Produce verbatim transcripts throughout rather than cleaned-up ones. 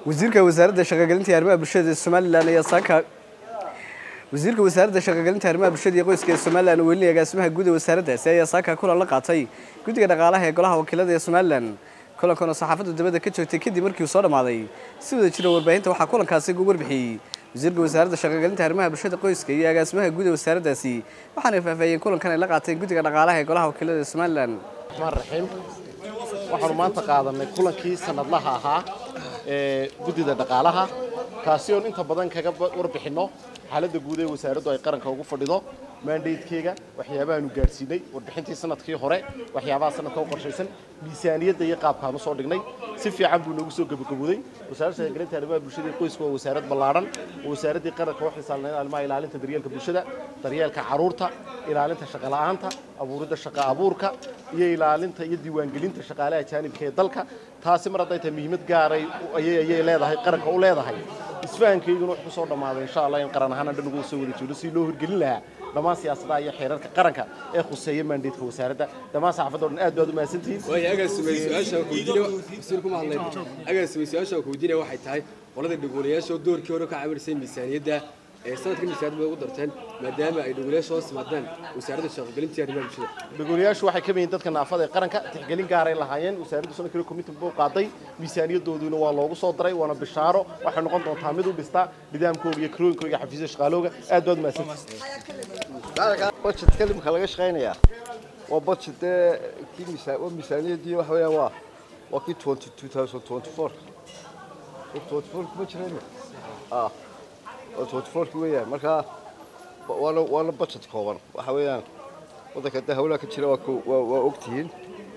wasiirka wasaaradda shaqo-gelinta arrimaha bulshada Soomaaliland ayaa saaka wasiirka wasaaradda shaqo-gelinta arrimaha bulshada iyo qoyska Soomaaliland weli agaasimaha guud ee wasaaraddaasi ayaa saaka kulan la qaatay guddiga dhaqaalaha ee golaha wakiilada ee Soomaaliland kulankan oo saxaafadda dibadda ka joogtay kadib markii uu soo dhamaaday si wada jira warbaahinta waxaa kulankaasi ugu warbixiyay wasiirka wasaaradda shaqo-gelinta arrimaha bulshada qoyska iyo agaasimaha guud ee wasaaraddaasi waxaana faahfaahiyeen kulankan ay la qaateen guddiga dhaqaalaha ee golaha wakiilada ee Soomaaliland marxim waxaan maanta qaadanay kulankii sanadlaha ahaa ee guddiga dhaqaalaha kaasi oo inta badan kaga warbixino xaaladda guud ee wasaaraddu ay qaranka ugu fadhido mandate-keega waxyaabaha aanu gaarsiinay warbixintii sanadkii hore waxyaabaha sanadka u qorshaysan miisaaniyadda iyo qaabkaan u soo dhignay si fiican buu nagu soo gabagabooday wasaaradda shaqo-gelinta arrimaha bulshada qoyska waa wasaarad ballaaran oo wasaaraddii qaranka wax xisaabanay arrimaha ilaalinta daryeelka bulshada daryeelka carruurta ilaalinta shaqo la'aanta abuuridda shaqo abuurka iyo ilaalinta iyo diiwaangelinta shaqaalaha ajaanibka ee dalka taasi mar hadday tahay muhiimad gaaray ayay leedahay qaranka u leedahay isfahankeyguna wuxuu soo dhamaaday insha Allah in qaran ahaan dhan ugu soo wada jeedo si loo hirgelin lahaa dhammaan siyaasadaha iyo xeerarka qaranka ee khuseeya mandate-ka wasaaradda dhammaan saxaafadda oo dhan aad baad u mahadsantihiin way agaasumay su'aasha ku diina wasiirku ma hadlay agaasumay su'aasha ku diina waxay tahay qolada dhagoonayaasha doorkii hore ka caawinaysa miisaaniyadda ee sanadka miisaaniyadda ugu darteen maadaama ay dhagoonayaasha hoos yimaadaan wasaaradda shaqo-gelinta arrimaha bulshada dhagoonayaashu waxay ka yihiin dadka naafada ee qaranka tixgelin gaar ay lahaayeen wasaaraddu sanadkii commitment buu qaaday miisaaniyaddooduna waa loogu soo daray waana bishaaro waxay noqon doontaa mid u dhista nidaamkooda iyo kirooyinkooda iyo xafiisyada shaqaalooga aad baad u mahadsantihiin budget kalimka laga shaqeynaya waa budget kii miisaaniyaddii waxa weeyaan waa waa kii twenty twenty-four twenty-four kuma jireen ah twenty-four kii weeyaan marka waana waana budget kooban waxa weeyaan waddanka hadda hawlaha ka jira waa waa ogtihiin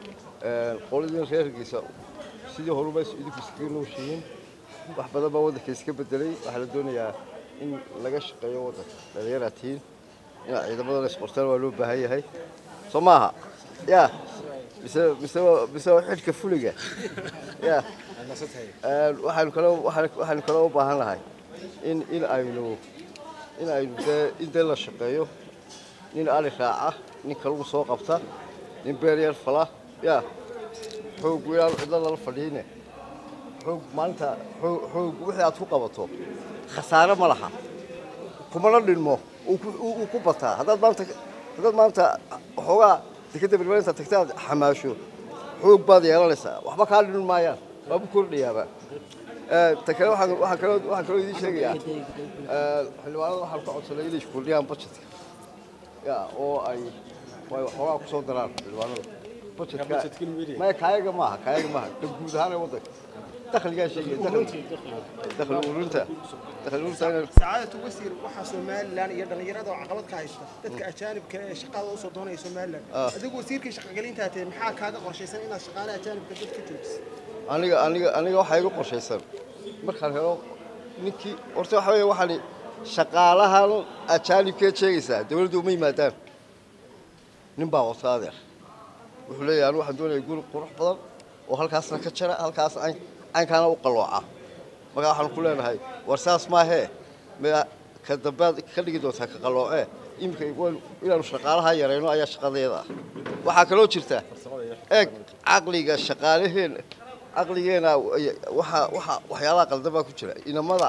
qoladii reerkiisa sidii horuba idinku iskaga nooshiin wax badan baa waddanka iska bedelay waxaa la doonayaa in laga shaqeeyo waddanka dhalinyaratiin in ciidamada isboortaan waa loo baahan yahay soo maaha ya mise mise mise xilka fuliga ya waxaanu kale waxaanu kale u baahan lahay in in aynu in aynu in dee la shaqeeyo nin ali raaca nin kalagu soo qabta nin beeryar fala ya xoog weeyaan cidla la fadhiine xoog maanta xoog wixii aad ku qabato khasaare ma laha kumana dhinmo uu ku bataa haddaad maanta haddaad maanta waxoogaa dekadda barbarinta tagtaad xamaasho xoog baad yeelanaysaa waxba kaa dhin maayaan waabu kordhayaaba ta kale waxaan waxaan kaloo waxaan kaloo idiin sheegayaa xildhibaanada waxaan ka codsanay inay kordhiyaan budgetka ya oo ay way waxoogaa ku soo daraan xildhibaanada budgetka maya kaayaga maaha kaayaga maaha ka guud ahaan ee waddanka dakhligaa sheegaya dakhli ururinta dakhli ururinta saacadda wasiir waxa Soomaaliland iyo dhalinyarada oo caqabad ka haysta dadka ajaanibka ee shaqada u soo doonaya Soomaaliland adigu wasiirka shaqo-gelinta tahay maxaa kaaga qorshaysan inaad shaqaalaha ajaanibka dadka joojiso aniga aniga aniga waxa igu qorshaysan markaan helo ninkii horta waxa weeye waxa shaqaalahan ajaanibka sheegaysa dawladdu uma yimaadaan nin baa wata adeer wuxuu leeyahay waxaan doonayaa guri qurux badan oo halkaasna ka jira halkaas aan aan kana u qalooca marka waxaan ku leenahay war saas ma ahe ma ka dambaad ka dhigi doontaa ka qalooce imika inaanu shaqaalaha yareyno ayaa shaqadeeda waxa kale oo jirta eeg aqliga shaqaalaheen aqligeena waxa waxa waxyaalaha qaldan baa ku jira inamada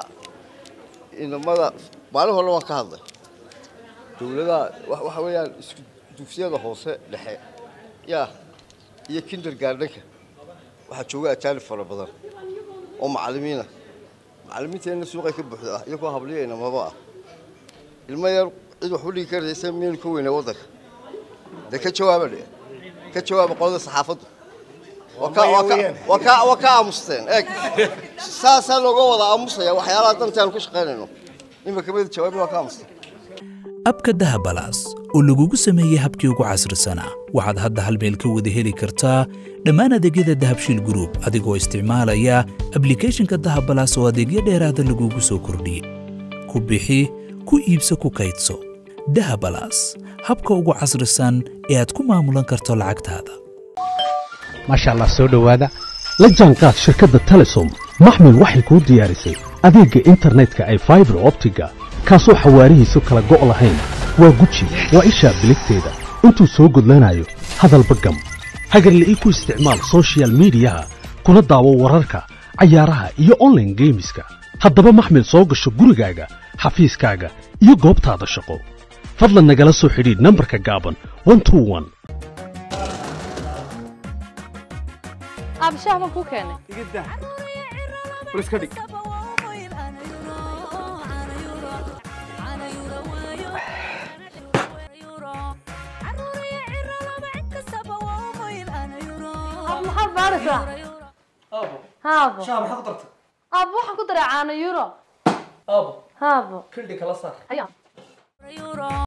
inamada maalin hore waan ka hadlay dawladda waxa weeyaan isku dugsiyada hoose dhexe ya iyo kindergartenka waxa jooga ajaanib fara badan oo macallimiina macallimiinteena suuqa ka buuxda iyagoo habliyayna maba ah ilmo yar cid wax u dhigi karaysa meel ku weyn waddanka de ka jawaabay ka jawaab qolada saxaafaddu waka waka waka waka amusteen eeg saasa looga wada amusaya waxyaalaha dantaan ku shaqeynayno imika mid jawaab waka amusteen abka dahabalaas oo lagugu sameeyay habkii ugu casrisanaa waxaad hadda hal meel ka wada heli kartaa dhammaan adeegyada dahabshiil group adigoo isticmaalaya applicationka dahabalaas oo adeegyo dheeraada lagugu soo kordhiyey ku bixi ku iibso ku kaydso dahabalaas habka ugu casrisan ee aad ku maamulan karto lacagtaada maasha Allah soo dhawaada la jaanqaad shirkadda Telesom maxmil waxay ku diyaarisay adeegga internetka ay fiber optiga kaasoo xawaarihiisu kala go' lahayn waa guji waa isha biligteeda intuu soo gudlanayo hadalba gam hagarle ii ku isticmaal social media kuna daawo wararka cayaaraha iyo online gameska haddaba maxmil soo gasho gurigaaga xafiiskaaga iyo goobtaada shaqo fadlan nagala soo xidhiidh nambarka gaaban one two one abshaah ma ku keenay igida bal iska dhig maxaad baaraysaa abo haabo shaah maxaad ku dartay abo waxaan ku daray caano euro abo haabo kildhi kala saar ayaa